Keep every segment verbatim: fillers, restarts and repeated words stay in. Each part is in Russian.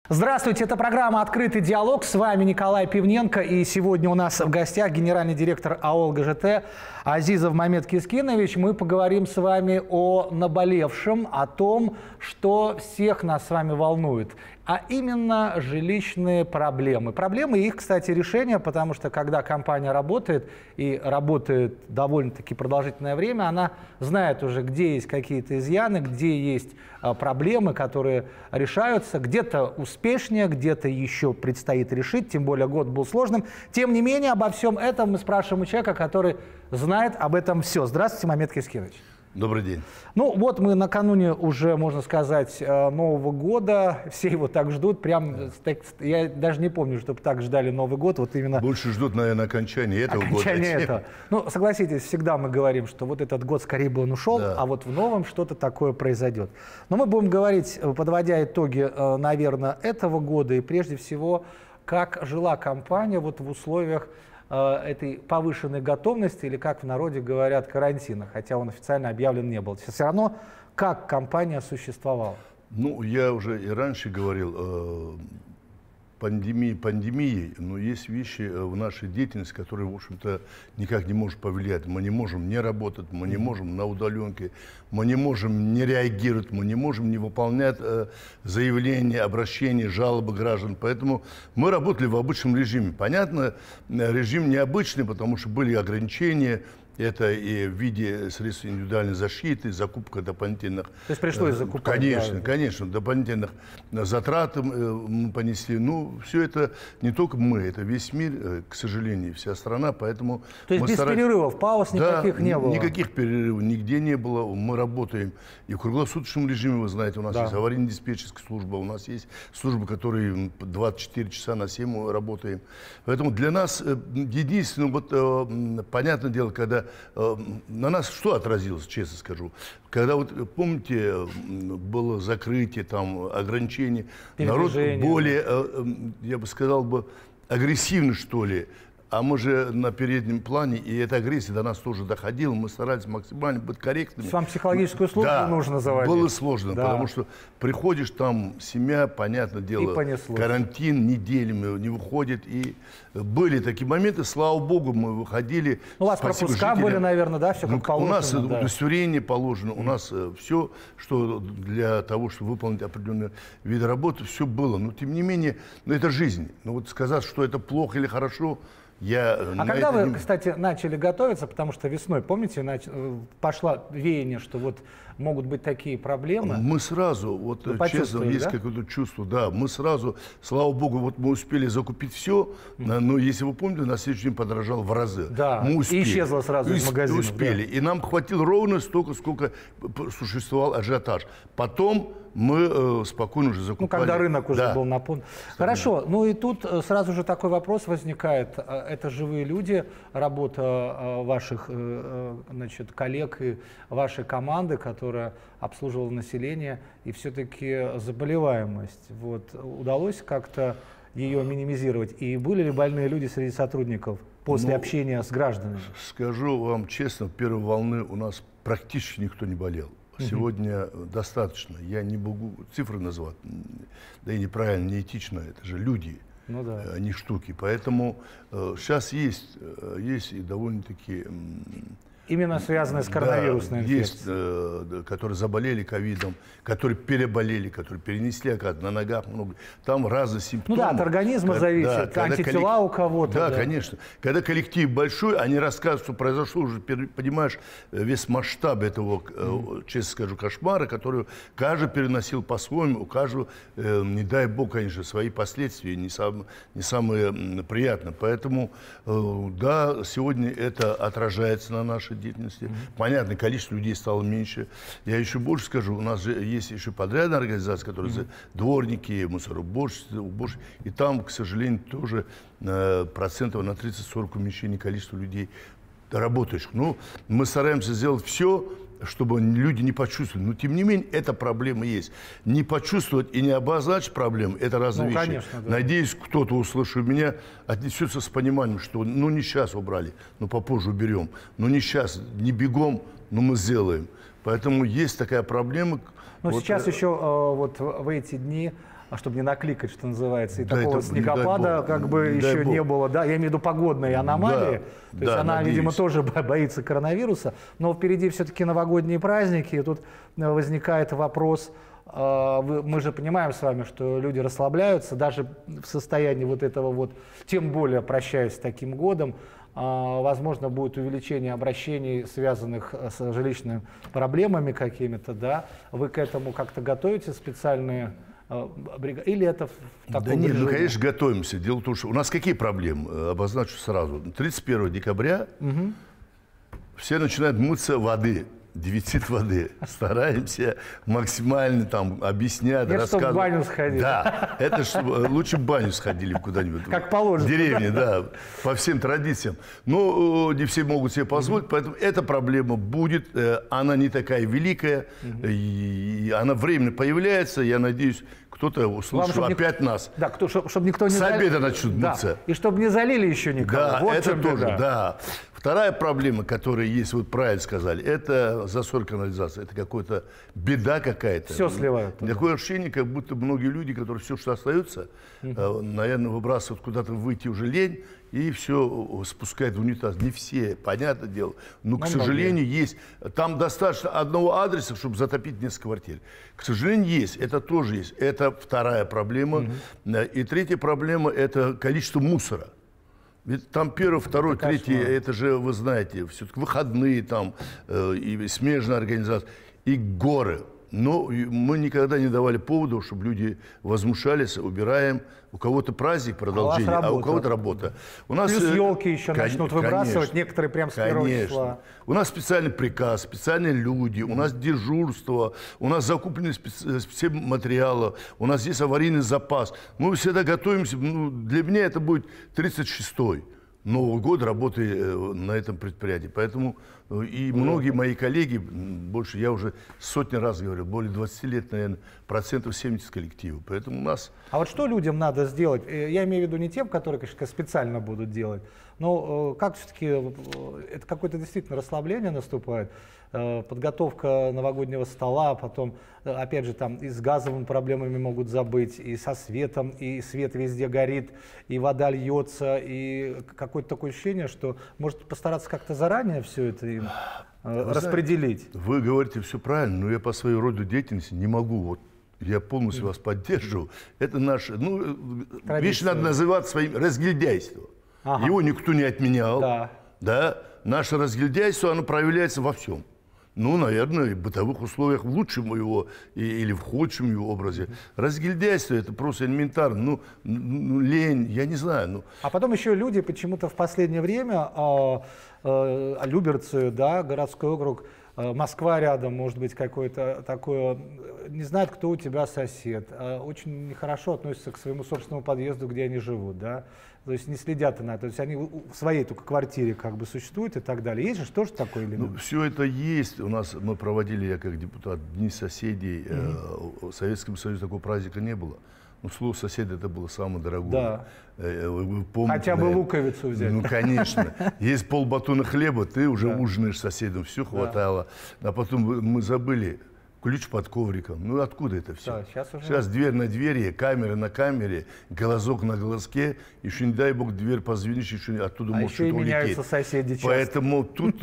Здравствуйте, это программа «Открытый диалог». С вами Николай Пивненко. И сегодня у нас в гостях генеральный директор АО ЛГЖТ Азизов Мамед Кискинович. Мы поговорим с вами о наболевшем, о том, что всех нас с вами волнует. А именно жилищные проблемы. Проблемы и их, кстати, решение, потому что когда компания работает, и работает довольно-таки продолжительное время, она знает уже, где есть какие-то изъяны, где есть а, проблемы, которые решаются. Где-то успешнее, где-то еще предстоит решить, тем более год был сложным. Тем не менее, обо всем этом мы спрашиваем у человека, который знает об этом все. Здравствуйте, Мамед Кискинович. Добрый день. Ну вот мы накануне уже, можно сказать, Нового года. Все его так ждут. Прям, я даже не помню, чтобы так ждали Новый год. Вот именно больше ждут, наверное, окончания этого окончание года. Этого. Ну, согласитесь, всегда мы говорим, что вот этот год скорее бы он ушел, да. А вот в новом что-то такое произойдет. Но мы будем говорить, подводя итоги, наверное, этого года. И прежде всего, как жила компания вот в условиях этой повышенной готовности, или, как в народе говорят, карантина, хотя он официально объявлен не был. Все равно, как компания существовала? Ну, я уже и раньше говорил, э, пандемии пандемией, но есть вещи в нашей деятельности, которые, в общем-то, никак не может повлиять. Мы не можем не работать, мы не можем на удаленке, мы не можем не реагировать, мы не можем не выполнять э, заявления, обращения, жалобы граждан. Поэтому мы работали в обычном режиме. Понятно, режим необычный, потому что были ограничения. Это и в виде средств индивидуальной защиты, закупка дополнительных... То есть пришлось закупать? Конечно, да. конечно. Дополнительных затрат мы понесли. Ну, все это не только мы, это весь мир, к сожалению, вся страна. Поэтому То есть без старались... перерывов, пауз никаких да, не было? Никаких перерывов нигде не было. Мы работаем и в круглосуточном режиме, вы знаете, у нас да. есть аварийно-диспетчерская служба, у нас есть службы, которые двадцать четыре часа на семь работаем. Поэтому для нас единственное, вот понятное дело, когда на нас что отразилось, честно скажу? Когда, вот помните, было закрытие, там, ограничения, народ более, я бы сказал, бы, агрессивный, что ли. А мы же на переднем плане, и эта агрессия до нас тоже доходила, мы старались максимально быть корректными. Вам психологическую службу да, нужно заводить. Было сложно, да. Потому что приходишь, там семья, понятное дело, карантин неделями не выходит. И были такие моменты, слава богу, мы выходили. У вас пропуска жителям. Были, наверное, да, все как ну, положено? У нас да. удостоверение положено, у нас все, что для того, чтобы выполнить определенные виды работы, все было. Но тем не менее, ну, это жизнь. Ну вот сказать, что это плохо или хорошо, Я а когда вы, не... кстати, начали готовиться, потому что весной, помните, нач... пошло веяние, что вот могут быть такие проблемы? Мы сразу, вот честно, есть да? какое-то чувство, да, мы сразу, слава богу, вот мы успели закупить все, mm-hmm. но если вы помните, на следующий день подорожал в разы. Да, мы успели, и исчезло сразу из магазина. Успели, да. И нам хватило ровно столько, сколько существовал ажиотаж. Потом мы э, спокойно уже закупали. Ну, когда рынок уже да. был наполнен. Хорошо, ну и тут сразу же такой вопрос возникает. Это живые люди, работа ваших значит, коллег и вашей команды, которая обслуживала население, и все-таки заболеваемость. Вот, удалось как-то ее минимизировать? И были ли больные люди среди сотрудников после ну, общения с гражданами? Скажу вам честно, в первой волны у нас практически никто не болел. Сегодня угу. достаточно. Я не могу цифры назвать, да и неправильно, неэтично. Это же люди, ну, да. а не штуки. Поэтому э, сейчас есть, есть и довольно-таки... Именно связанные с коронавирусной да, инфекцией. Есть, э, которые заболели ковидом, которые переболели, которые перенесли, оказывается, на ногах много. Там разные симптомы. Ну да, от организма когда, зависит, да, антитела коллек... у кого-то. Да, да, конечно. Когда коллектив большой, они рассказывают, что произошло, уже понимаешь весь масштаб этого, mm. честно скажу, кошмара, который каждый переносил по-своему, у каждого, э, не дай бог, конечно, свои последствия, не, сам, не самые приятные. Поэтому, э, да, сегодня это отражается на нашей деятельности. Mm-hmm. Понятно, количество людей стало меньше. Я еще больше скажу, у нас же есть еще подрядная организация, которая mm-hmm. дворники, мусороборщики, уборщики, и там, к сожалению, тоже э, процентов на тридцать-сорок уменьшение количества людей работающих. Ну, мы стараемся сделать все, чтобы люди не почувствовали. Но, тем не менее, эта проблема есть. Не почувствовать и не обозначить проблему – это разные ну, вещи. Конечно, да. Надеюсь, кто-то, услышав меня, отнесется с пониманием, что ну не сейчас убрали, но попозже уберем. Ну не сейчас, не бегом, но мы сделаем. Поэтому есть такая проблема. Но вот, сейчас еще вот в эти дни а чтобы не накликать, что называется, и да, такого это, снегопада как бы не еще не было, да, я имею в виду погодные аномалии, да, то есть да, она, надеюсь. видимо, тоже боится коронавируса, но впереди все-таки новогодние праздники, и тут возникает вопрос, мы же понимаем с вами, что люди расслабляются, даже в состоянии вот этого вот, тем более прощаясь с таким годом, возможно, будет увеличение обращений, связанных с жилищными проблемами какими-то, да? Вы к этому как-то готовите специальные бригады? Или это в таком Да нет, режиме? мы, конечно, готовимся. Дело в том, что у нас какие проблемы? Обозначу сразу. тридцать первого декабря угу. все начинают мыться воды. Дефицит воды. Стараемся максимально там объяснять, Нет, рассказывать. Чтобы в баню сходить. Да, это чтобы лучше в баню сходили куда-нибудь. Как положено. В деревне, да, по всем традициям. Но не все могут себе позволить, mm-hmm. поэтому эта проблема будет, она не такая великая, mm-hmm. и она временно появляется, я надеюсь, кто-то услышал Вам, опять ник... нас. Да, кто, чтобы, чтобы никто не С залил. обеда начнут да. мыться. И чтобы не залили еще никого. Да, вот это тоже, беда. да. Вторая проблема, которая есть, вот правильно сказали, это засор канализации. Это какая-то беда какая-то. Все сливают. Такое ощущение, как будто многие люди, которые все, что остается, угу. наверное, выбрасывают куда-то, выйти уже лень, и все спускают в унитаз. Не все, понятное дело. Но, Но к сожалению, многие. есть. Там достаточно одного адреса, чтобы затопить несколько квартир. К сожалению, есть. Это тоже есть. Это вторая проблема. Угу. И третья проблема – это количество мусора. Ведь там первое, второе, это третье, это же, вы знаете, все-таки выходные там, э, и смежная организация, и горы. Но мы никогда не давали повода, чтобы люди возмущались, убираем. У кого-то праздник, продолжение, а, а у кого-то работа. У нас, Плюс елки еще кон- начнут выбрасывать, конечно, некоторые прям с первого конечно. числа. У нас специальный приказ, специальные люди, у нас дежурство, у нас закуплены специ- все материалы, у нас есть аварийный запас. Мы всегда готовимся, ну, для меня это будет тридцать шестой Новый год работы на этом предприятии. Поэтому и многие мои коллеги, больше я уже сотни раз говорил, более двадцати лет, наверное, процентов семьдесят коллектива. Поэтому у нас... А вот что людям надо сделать? Я имею в виду не тем, которые, конечно, специально будут делать, но как все-таки, это какое-то действительно расслабление наступает, подготовка новогоднего стола, потом, опять же, там и с газовыми проблемами могут забыть, и со светом, и свет везде горит, и вода льется, и какое-то такое ощущение, что может постараться как-то заранее все это им вы распределить. Знаете, вы говорите все правильно, но я по своей роду деятельности не могу. Вот я полностью вас поддерживаю. Это наше, ну, вещь надо называть своим разгильдяйством. Ага. Его никто не отменял. Да. Да? Наше разгильдяйство, оно проявляется во всем. Ну, наверное, в бытовых условиях в лучшем его или в худшем его образе. Разгильдяйство – это просто элементарно. Ну, ну, лень, я не знаю. Ну. А потом еще люди почему-то в последнее время, э, э, Люберцы, да, городской округ, э, Москва рядом, может быть, какое-то такое, не знают, кто у тебя сосед, э, очень нехорошо относятся к своему собственному подъезду, где они живут, да. То есть не следят на это, то есть они в своей только квартире как бы существуют и так далее. Есть же тоже такой элемент? Ну, все это есть. У нас мы проводили, я как депутат, Дни соседей. Mm-hmm. э, в Советском Союзе такого праздника не было. Ну, слово «сосед» это было самое дорогое. Да. Э, вы, вы помните, хотя бы наверное, луковицу взять. Ну, конечно. Есть полбатона хлеба, ты уже да. ужинаешь с соседом, все хватало. Да. А потом мы забыли. Ключ под ковриком. Ну откуда это все? Да, сейчас, уже... сейчас дверь на двери, камера на камере, глазок на глазке. Еще не дай бог дверь позвонишь, еще оттуда а может что-то улететь. Меняются соседи часто. Поэтому тут э,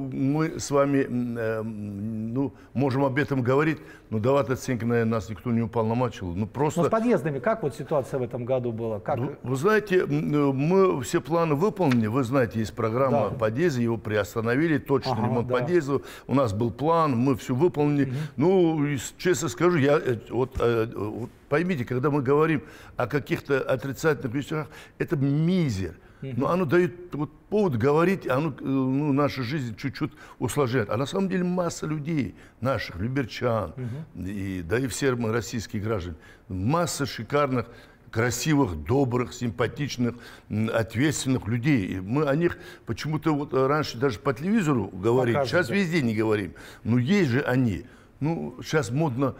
мы с вами э, ну, можем об этом говорить, но давать оценки, наверное, нас никто не уполномочил. Ну, просто... Но с подъездами как вот ситуация в этом году была? Как... Вы, вы знаете, мы все планы выполнили. Вы знаете, есть программа да. подъезда, его приостановили, точный ага, ремонт да. подъезда. У нас был план, мы все выполнили. Угу. Ну, честно скажу, я, вот, вот поймите, когда мы говорим о каких-то отрицательных вещах, это мизер. Но оно дает вот, повод говорить, оно ну, нашу жизнь чуть-чуть усложняет. А на самом деле масса людей, наших, люберчан, uh-huh. и, да и все мы, российские граждане, масса шикарных, красивых, добрых, симпатичных, ответственных людей. И мы о них почему-то вот раньше даже по телевизору говорили, сейчас везде не говорим. Но есть же они. Ну, сейчас модно,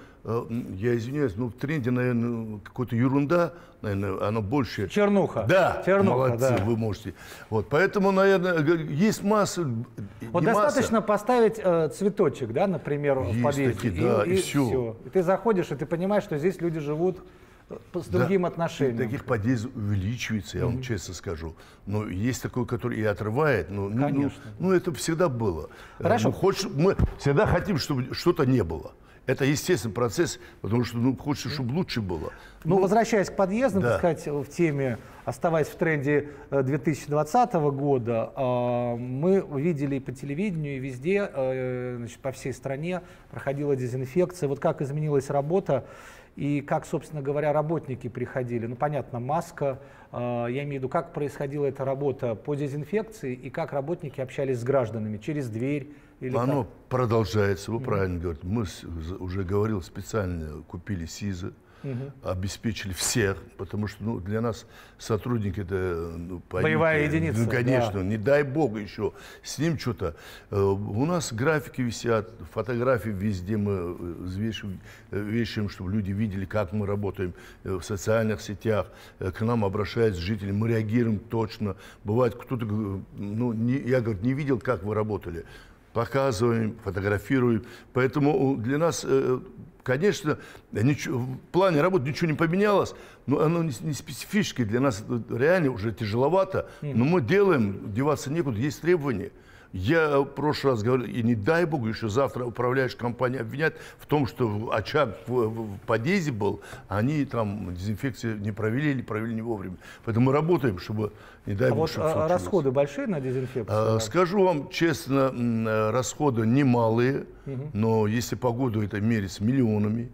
я извиняюсь, ну, в тренде, наверное, какая-то ерунда, наверное, она больше... Чернуха. Да, Чернуха, молодцы, да. вы можете. Вот, поэтому, наверное, есть масса... Вот достаточно масса. поставить э, цветочек, да, например, есть в подъезде. Такие, да, и, и, и все. все. И ты заходишь, и ты понимаешь, что здесь люди живут с другим да, отношением. Таких подъездов увеличивается, я вам mm-hmm. честно скажу. Но есть такой, который и отрывает. Но, Конечно. Ну, ну, это всегда было. Хорошо. Мы, хочешь, мы всегда хотим, чтобы что-то не было. Это естественный процесс, потому что ну, хочется, чтобы лучше было. Ну, ну возвращаясь к подъездам, да. так сказать, в теме, оставаясь в тренде две тысячи двадцатого года, мы видели и по телевидению, и везде, значит, по всей стране проходила дезинфекция. Вот как изменилась работа и как, собственно говоря, работники приходили. Ну, понятно, маска, я имею в виду, как происходила эта работа по дезинфекции и как работники общались с гражданами, через дверь. Или Оно как? Продолжается, вы mm-hmm. правильно говорите. Мы уже говорил, специально купили СИЗы, mm-hmm. обеспечили всех, потому что ну, для нас сотрудник это ну, боевая единица. Ну, конечно, да. не дай бог еще с ним что-то. У нас графики висят, фотографии везде мы вешаем, вешаем, чтобы люди видели, как мы работаем в социальных сетях. К нам обращаются жители, мы реагируем точно. Бывает, кто-то, ну, не, я говорю, не видел, как вы работали. Показываем, фотографируем. Поэтому для нас, конечно, ничего, в плане работы ничего не поменялось, но оно не, не специфическое. Для нас реально уже тяжеловато. Но мы делаем, деваться некуда, есть требования. Я в прошлый раз говорил, и не дай бог, еще завтра управляющая компания обвинят в том, что очаг в, в подъезде был, они там дезинфекцию не провели или провели не вовремя. Поэтому мы работаем, чтобы, не дай а бог, вот чтобы а, расходы большие на дезинфекцию? А, скажу вам честно, расходы немалые, угу. но если погоду это мерится миллионами,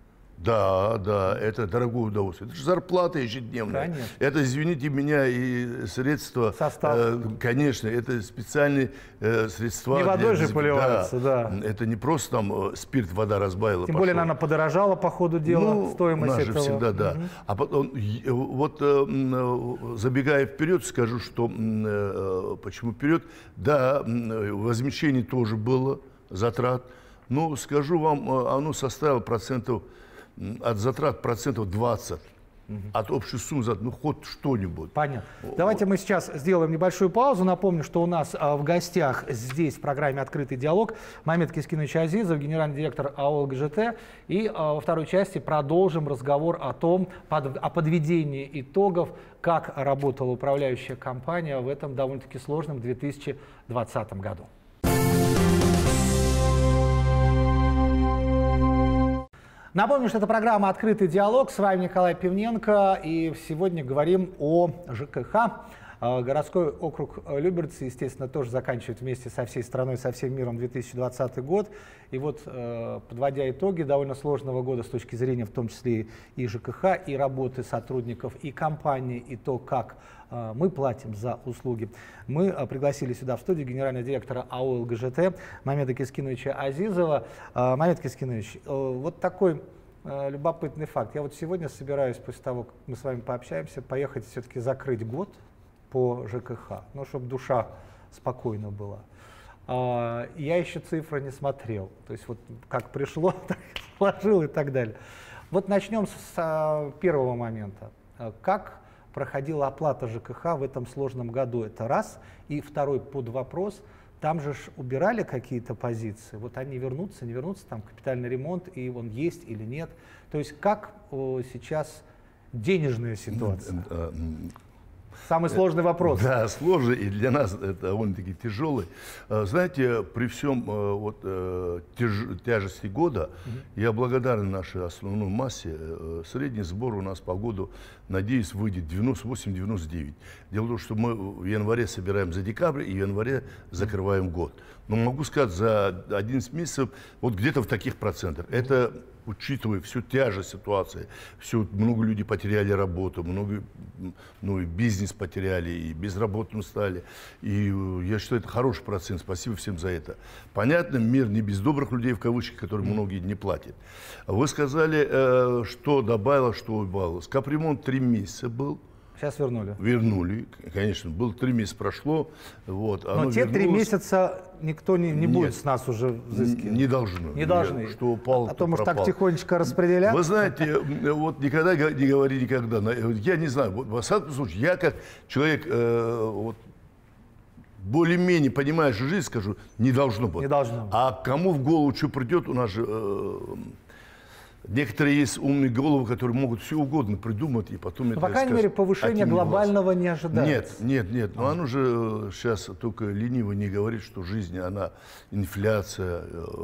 да, да, это дорогое удовольствие. Это же зарплата ежедневная. Конечно. Это, извините меня, и средства. Состав. Э, конечно, это специальные э, средства. Не водой же поливается, да. да. Это не просто там э, спирт, вода разбавила. Тем пошел. более, наверное, подорожала по ходу дела ну, стоимость у нас этого. же всегда, да. Угу. А потом, вот э, забегая вперед, скажу, что э, почему вперед. Да, возмещение тоже было, затрат. Но скажу вам, оно составило процентов от затрат процентов двадцать, угу. от общей суммы, ну хоть что-нибудь. Понятно. Давайте мы сейчас сделаем небольшую паузу. Напомню, что у нас а, в гостях здесь в программе «Открытый диалог» Мамед Кескинович Азизов, генеральный директор АО ЛГЖТ. И а, во второй части продолжим разговор о том, под, о подведении итогов, как работала управляющая компания в этом довольно-таки сложном две тысячи двадцатом году. Напомню, что это программа «Открытый диалог». С вами Николай Пивненко. И сегодня говорим о ЖКХ. Городской округ Люберцы, естественно, тоже заканчивает вместе со всей страной, со всем миром две тысячи двадцатый год. И вот, подводя итоги довольно сложного года с точки зрения в том числе и ЖКХ, и работы сотрудников, и компании, и то, как мы платим за услуги, мы пригласили сюда в студию генерального директора АО ЛГЖТ Мамеда Кескиновича Азизова. Мамед Кескинович, вот такой любопытный факт. Я вот сегодня собираюсь, после того, как мы с вами пообщаемся, поехать все-таки закрыть год по ЖКХ, ну, чтобы душа спокойна была. А, я еще цифры не смотрел, то есть вот как пришло, так сложил и так далее. Вот начнем с а, первого момента. Как проходила оплата ЖКХ в этом сложном году? Это раз. И второй под вопрос. Там же ж убирали какие-то позиции. Вот они вернутся, не вернутся, там капитальный ремонт, и он есть или нет. То есть как о, сейчас денежная ситуация? Самый сложный вопрос. Да, сложный, и для нас это довольно-таки тяжелый. Знаете, при всем вот, тяж, тяжести года, угу. я благодарен нашей основной массе. Средний сбор у нас по году, надеюсь, выйдет девяносто восемь — девяносто девять. Дело в том, что мы в январе собираем за декабрь, и в январе закрываем год. Но могу сказать, за одиннадцать месяцев вот где-то в таких процентах. Это учитывая всю тяжесть ситуации, все, много людей потеряли работу, много, ну, и бизнес потеряли, и безработным стали. И я считаю, это хороший процент. Спасибо всем за это. Понятно, мир не без добрых людей, в кавычках, которые многие не платят. Вы сказали, э, что добавило, что убавилось. Капремонт три месяца был. Сейчас вернули. Вернули, конечно. Было три месяца прошло. Вот, Но те три месяца никто не, не будет с нас уже взыскивать. Не должны. Не должны. Что упал, а то, может, так тихонечко распределять. Вы знаете, вот никогда не говори никогда. Я не знаю, вот, во всяком случае, я как человек э, вот, более-менее понимающий жизнь, скажу, не должно быть. Не должно быть. А кому в голову что придет, у нас же... Э, Некоторые есть умные головы, которые могут все угодно придумать и потом... Но, это, по крайней мере, повышения глобального не ожидается. Нет, нет, нет. Но оно же сейчас только лениво не говорит, что жизнь, она инфляция,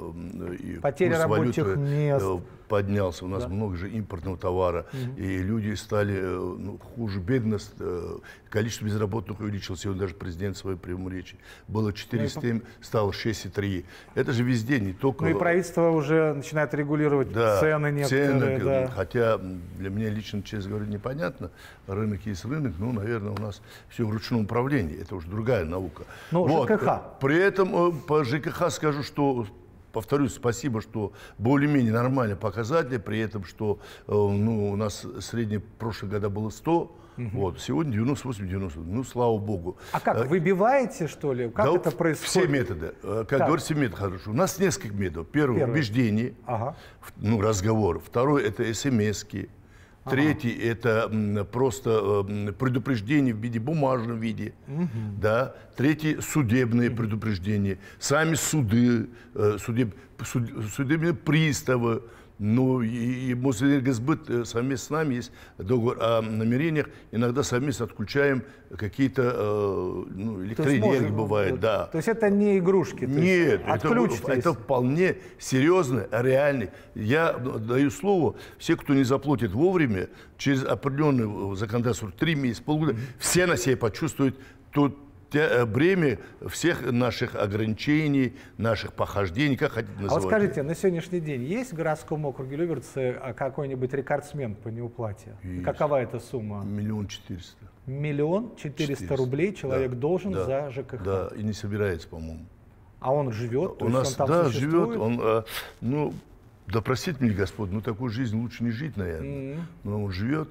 и потеря рабочих мест. Поднялся. У нас да. много же импортного товара. Угу. И люди стали ну, хуже, бедность. Количество безработных увеличилось. Сегодня даже президент в своей прямой речи. Было четыре целых семь, стало шесть целых три. Это же везде, не только... Ну и правительство уже начинает регулировать да, цены некоторые. Цены, да. Хотя для меня лично, честно говоря, непонятно. Рынок есть рынок. Ну, наверное, у нас все в ручном управлении. Это уже другая наука. Но вот. ЖКХ. При этом по ЖКХ скажу, что... Повторюсь, спасибо, что более-менее нормальные показатели, при этом, что ну, у нас средний прошлые года было сто, угу. вот, сегодня девяносто восемь девяносто, ну, слава богу. А как, выбиваете, что ли? Как да, это происходит? Все методы. Как так. говорится, все методы хорошо. У нас несколько методов. Первый, Первый. убеждение, ага. ну, разговор. Второй, это смс-ки. Третий ага. это просто предупреждение в виде бумажном виде, угу. да. Третий судебные угу. предупреждения, сами суды, судеб, суд, судебные приставы. Ну и, и Мосэнергосбыт совместно с нами есть договор о намерениях. Иногда совместно отключаем какие-то э, ну, электроэнергии бывает, да. То есть это не игрушки? Нет, это, это вполне серьезно, реальный. Я даю слово, все, кто не заплатит вовремя, через определенное законодательство, три месяца, полгода, mm-hmm. все на себе почувствуют тот бремя всех наших ограничений, наших похождений, как хотите называть. А вот скажите, на сегодняшний день есть в городском округе Люберцы какой-нибудь рекордсмен по неуплате? Есть. Какова эта сумма? Миллион четыреста. Миллион четыреста рублей человек да, должен да, за ЖКХ? Да, и не собирается, по-моему. А он живет? У нас, он там да, живет. Он, ну, да простите меня, Господь, ну такую жизнь лучше не жить, наверное. Mm-hmm. Но он живет.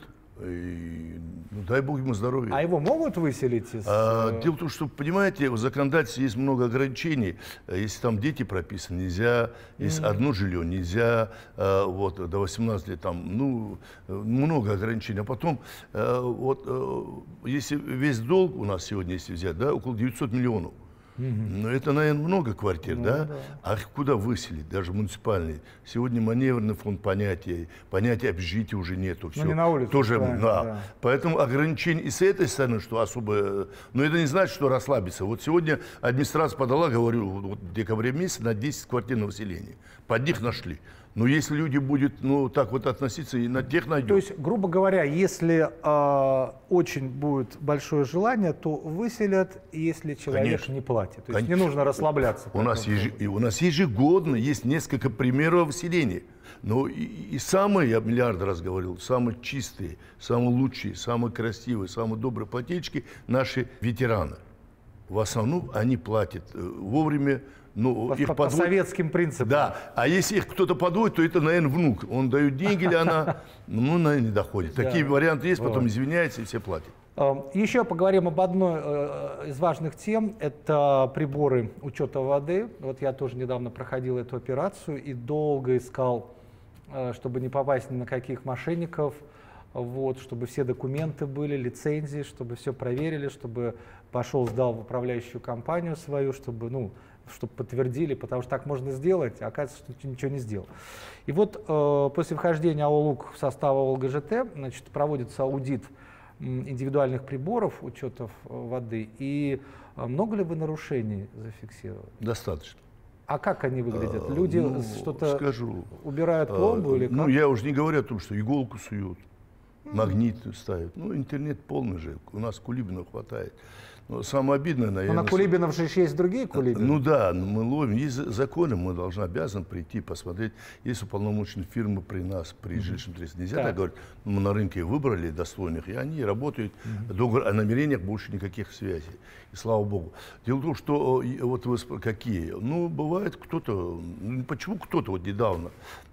И, ну, дай Бог ему здоровья. А его могут выселить из... А, дело в том, что, понимаете, в законодательстве есть много ограничений. Если там дети прописаны, нельзя, если mm-hmm. одно жилье, нельзя, а, вот, до восемнадцати лет, там, ну, много ограничений. А потом, а, вот, а, если весь долг у нас сегодня, если взять, да, около девятисот миллионов. Ну, это, наверное, много квартир, ну, да? да? А их куда выселить, даже муниципальные? Сегодня маневрный фонд понятия, понятия общежития уже нету. Все. Ну, не на улице. Тоже, да. Да. Поэтому ограничения и с этой стороны, что особо... Но это не значит, что расслабиться. Вот сегодня администрация подала, говорю, вот в декабре месяце на десять квартир на выселение. Под них нашли. Но если люди будут, ну, так вот относиться, и на тех найдем. То есть, грубо говоря, если э, очень будет большое желание, то выселят, если человек Конечно. не платит. То есть Конечно. не нужно расслабляться. У нас, еж... у нас ежегодно есть несколько примеров выселения. Но и, и самые, я миллиард раз говорил, самые чистые, самые лучшие, самые красивые, самые добрые плательщики – наши ветераны. В основном они платят вовремя. Ну, по, их по, подвод... по советским принципам. Да, а если их кто-то подводит, то это, наверное, внук. Он дает деньги, или она, ну, наверное, не доходит. Такие варианты есть, потом извиняется и все платят. Еще поговорим об одной из важных тем. Это приборы учета воды. Вот я тоже недавно проходил эту операцию и долго искал, чтобы не попасть ни на каких мошенников, вот, чтобы все документы были, лицензии, чтобы все проверили, чтобы пошел, сдал в управляющую компанию свою, чтобы, ну, чтобы подтвердили, потому что так можно сделать, а оказывается, что ничего не сделал. И вот э, после вхождения АО «Лук» в состав АО «ЛГЖТ», значит, проводится аудит индивидуальных приборов учетов воды. И много ли вы нарушений зафиксировали? Достаточно. А как они выглядят? Люди ну, что-то скажу, убирают пломбу а, или как? Ну, я уже не говорю о том, что иголку суют, магнит ставят. Ну, интернет полный же. У нас Кулибина хватает. Но самое обидное, наверное... Но на Кулибинов же еще есть другие Кулибины. Ну да, мы ловим. Есть законы, мы должны, обязаны прийти, посмотреть. Есть уполномоченные фирмы при нас, при mm-hmm. жилищном тресте. Нельзя так, так говорить. Мы на рынке выбрали достойных, и они работают. Mm-hmm. Договор о намерениях, больше никаких связей. И слава богу. Дело в том, что вот вы какие? Ну, бывает кто-то... Ну, почему кто-то вот недавно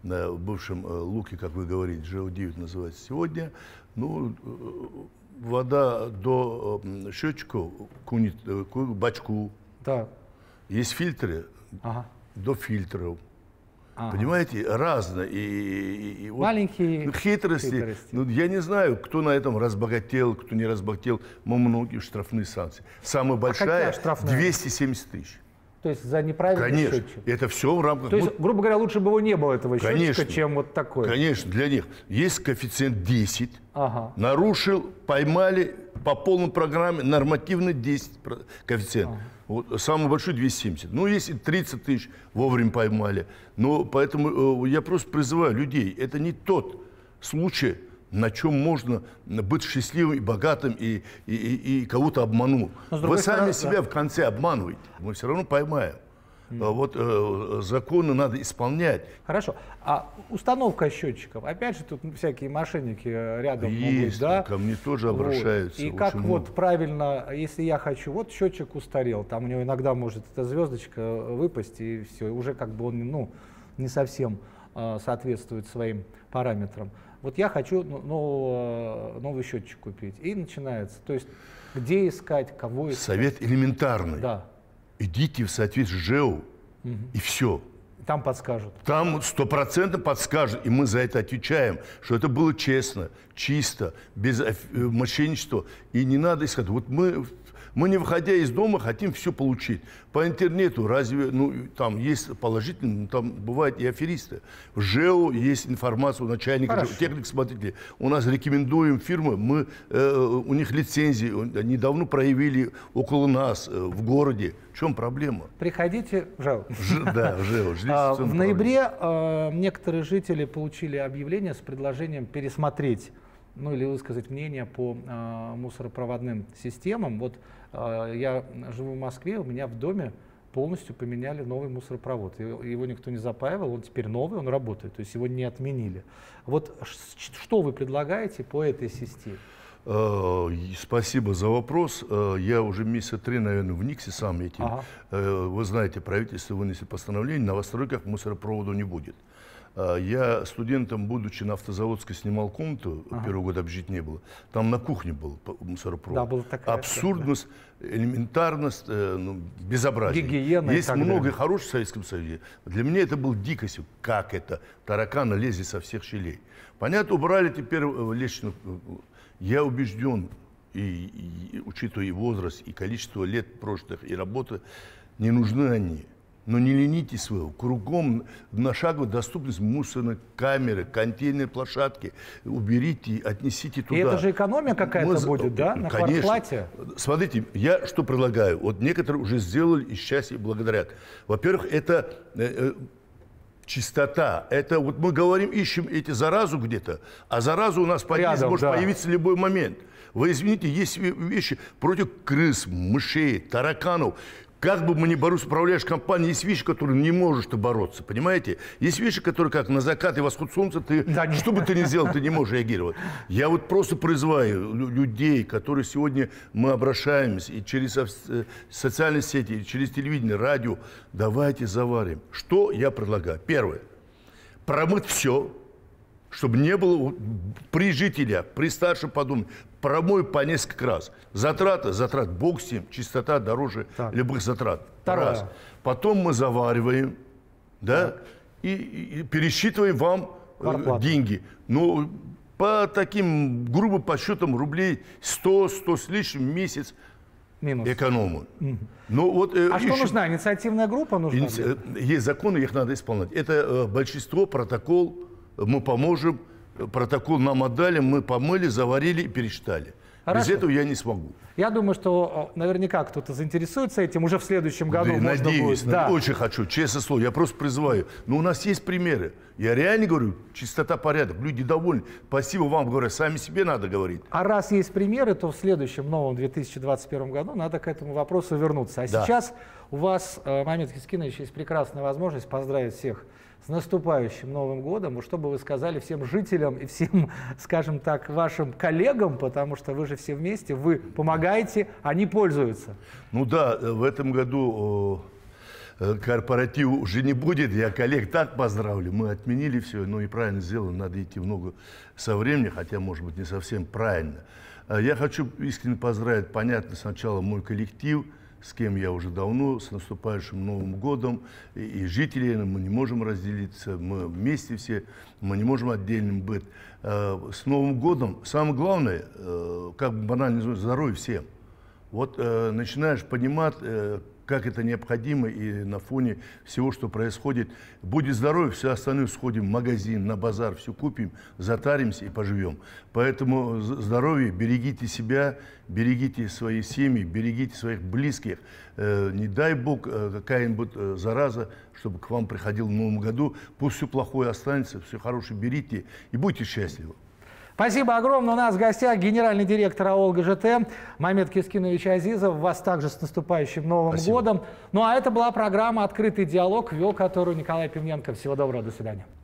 в бывшем Луке, как вы говорите, ЖЭО девять называется сегодня, ну... Вода до э, счетчиков, кунит, э, бачку. Да. Есть фильтры ага. до фильтров. Ага. Понимаете, разные. И, и, и маленькие вот, хитрости. хитрости. Ну, я не знаю, кто на этом разбогател, кто не разбогател. Но многие штрафные санкции. Самая большая – двести семьдесят тысяч. То есть за неправильный Конечно, счетчик? Это все в рамках... То есть, грубо говоря, лучше бы его не было, этого Конечно. счетчика, чем вот такой? Конечно, для них. Есть коэффициент десять, ага. нарушил, поймали по полной программе, нормативно десять коэффициент. Ага. Вот, самый большой двести семьдесят. Ну, если тридцать тысяч вовремя поймали. Но поэтому э, я просто призываю людей, это не тот случай, на чем можно быть счастливым и богатым, и, и, и, и кого-то обманул. Вы сами стороны, себя да. в конце обманываете, мы все равно поймаем. Mm. Вот э, законы надо исполнять. Хорошо. А установка счетчиков, опять же, тут всякие мошенники рядом Есть, могут, да? Ко мне тоже обращаются. Вот. И как много. Вот правильно, если я хочу, вот счетчик устарел, там у него иногда может эта звездочка выпасть, и все, уже как бы он, ну, не совсем э, соответствует своим параметрам. Вот я хочу нового, новый счетчик купить. И начинается. То есть, где искать, кого искать? Совет элементарный. Да. Идите в соответствии с ЖЭУ, угу. и все. Там подскажут. Там сто процентов подскажут, и мы за это отвечаем, что это было честно, чисто, без мошенничества. И не надо искать. Вот мы, мы, не выходя из дома, хотим все получить. По интернету разве, ну, там есть положительные, там бывают и аферисты. В ЖЭУ есть информация у начальника, техник, смотрите, у нас рекомендуем фирмы, мы, э, у них лицензии, они давно проявили около нас, э, в городе. В чем проблема? Приходите в ЖЭУ. Ж, да, в ЖЭУ. А, в ноябре э, некоторые жители получили объявление с предложением пересмотреть, ну или высказать мнение по э, мусоропроводным системам. Вот э, я живу в Москве, у меня в доме полностью поменяли новый мусоропровод. Его никто не запаивал, он теперь новый, он работает, то есть его не отменили. Вот что вы предлагаете по этой системе? Спасибо за вопрос. Я уже месяца три, наверное, в НИКСе сам этим. Ага. Вы знаете, правительство вынесло постановление, на новостройках мусоропровода не будет. Я студентом, будучи на Автозаводской, снимал комнату, ага. первый год общежития не было. Там на кухне был мусоропровод. Да, была такая Абсурдность, да. элементарность, ну, безобразие. Гигиена. Есть много хороших в Советском Союзе. Для меня это был дикостью. Как это? Тараканы лезли со всех щелей. Понятно, убрали теперь лестницу. Я убежден, и, и, учитывая и возраст, и количество лет прошлых, и работы, не нужны они. Но не ленитесь вы, кругом на шаговую доступность мусорной камеры, контейнерные площадки. Уберите, отнесите туда. И это же экономия какая-то Мы... будет, да, на квартплате? Смотрите, я что предлагаю. Вот некоторые уже сделали и счастье благодарят. Во-первых, это... Э, чистота. Это вот мы говорим, ищем эти заразу где-то, а зараза у нас подъезд может да. появиться в любой момент. Вы извините, есть вещи против крыс, мышей, тараканов. Как бы мы ни боролись, управляешь компанией, есть вещи, которые не можешь ты бороться, понимаете? Есть вещи, которые как на закат и восход солнца, ты, да, что бы ты ни сделал, ты не можешь реагировать. Я вот просто призываю людей, которые сегодня мы обращаемся и через социальные сети, и через телевидение, радио, давайте заварим. Что я предлагаю? Первое. Промыть все, чтобы не было при жителях, при старшем подумать, промой по несколько раз. Затраты, затрат, бог с ним, чистота дороже так. любых затрат. Раз. Потом мы завариваем, да, и, и пересчитываем вам Квартплата. деньги. Ну, по таким грубо подсчетам рублей сто, сто с лишним в месяц Минус. эконому. Mm. Ну, вот, а еще... что нужна? Инициативная группа нужна? Иници... Есть законы, их надо исполнять. Это большинство, протокол, мы поможем. Протокол нам отдали, мы помыли, заварили и пересчитали. Хорошо. Без этого я не смогу. Я думаю, что наверняка кто-то заинтересуется этим уже в следующем году. Да, можно надеюсь, будет. Да. очень хочу, честное слово. Я просто призываю. Но у нас есть примеры. Я реально говорю, чистота, порядок, люди довольны. Спасибо вам, говорю, сами себе надо говорить. А раз есть примеры, то в следующем новом две тысячи двадцать первом году надо к этому вопросу вернуться. А да. сейчас у вас, Мамед Кискинович, есть прекрасная возможность поздравить всех с наступающим Новым годом. Что бы вы сказали всем жителям и всем, скажем так, вашим коллегам, потому что вы же все вместе, вы помогаете, они пользуются. Ну да, в этом году корпоратива уже не будет. Я коллег так поздравлю. Мы отменили все, ну и правильно сделали. Надо идти в ногу со временем, хотя, может быть, не совсем правильно. Я хочу искренне поздравить, понятно, сначала мой коллектив, с кем я уже давно, с наступающим Новым годом, и, и жители, мы не можем разделиться, мы вместе все, мы не можем отдельным быть. Э, с Новым годом самое главное, э, как бы банально называется, здоровье всем. Вот э, начинаешь понимать, э, как это необходимо и на фоне всего, что происходит. Будет здоровье, все остальное сходим в магазин, на базар, все купим, затаримся и поживем. Поэтому здоровье, берегите себя, берегите свои семьи, берегите своих близких. Не дай Бог какая-нибудь зараза, чтобы к вам приходил в Новом году. Пусть все плохое останется, все хорошее берите и будьте счастливы. Спасибо огромное. У нас в гостях генеральный директор АОЛ ГЖТ Мамед Кескинович Азизов. Вас также с наступающим Новым Спасибо. годом. Ну а это была программа «Открытый диалог», вел которую Николай Пивненко. Всего доброго, до свидания.